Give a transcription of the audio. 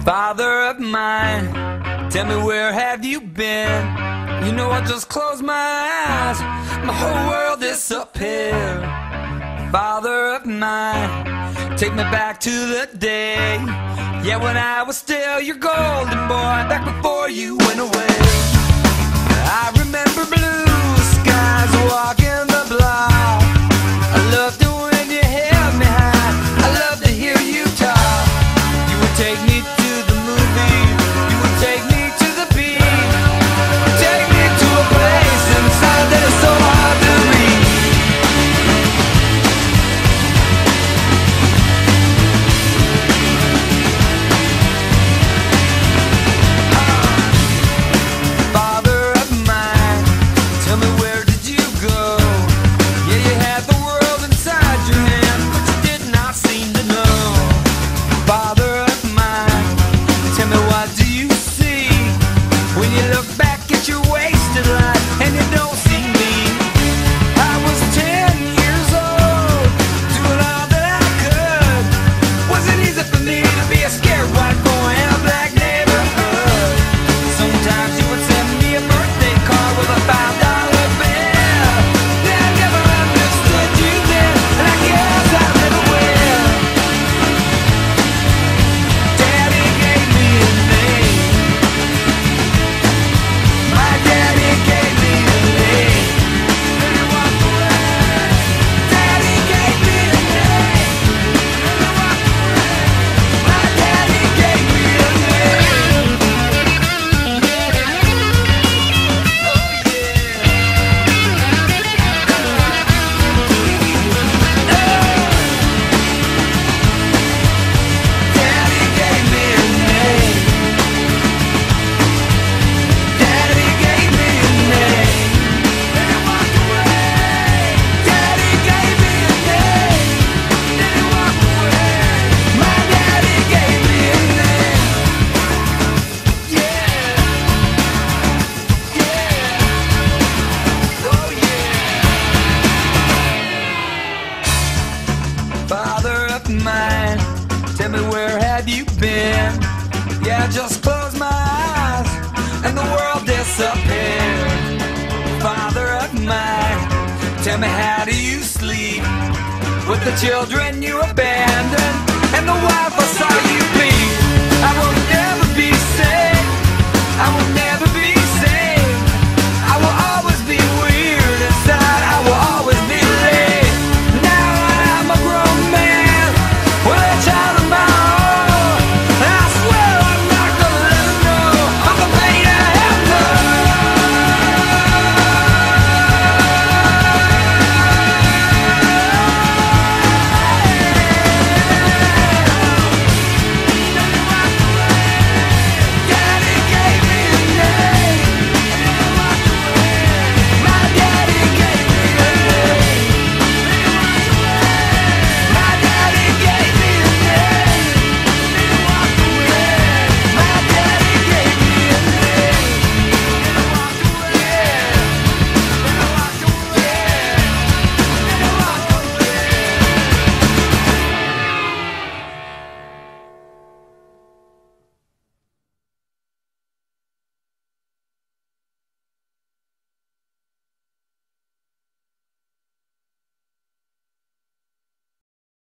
Father of mine, tell me where have you been? You know I just close my eyes, my whole world disappeared. Father of mine, take me back to the day, yeah, when I was still your golden boy, back before you went away. I remember blue skies walking the block. I loved it when you held me high, I loved to hear you talk. You would take me to the movies, you would take me to the beach, take me to a place inside that is so hard to reach. Father of mine, tell me where did you go? Yeah, you had the world inside your hand, but you did not seem to know. Father of mine, tell me what do you see when you look back at your wasted life and you don't see me? I was 10 years old, doing all that I could. Wasn't easy for me to be a scared white boy in a black neighborhood. Sometimes you would send me a birthday card with a $5 bill. Yeah, I never understood you then, and I guess I never will. Daddy gave me a name. My daddy gave me a name. Then he walked away. Daddy gave me a name. Then he walked away. My daddy gave me a name. Daddy gave me a name. Daddy gave me a name. Then he walked away. Daddy gave me a name. Then he walked away. My daddy gave me a name. Yeah. Yeah. Oh yeah. Father of mine, tell me where have you been? Yeah, I just closed my eyes and the world disappeared. Father of mine, tell me how do you sleep with the children you abandoned?